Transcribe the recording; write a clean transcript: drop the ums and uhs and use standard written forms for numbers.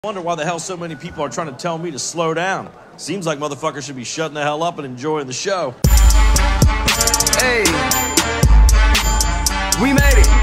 Wonder why the hell so many people are trying to tell me to slow down. Seems like motherfuckers should be shutting the hell up and enjoying the show. Hey, we made it.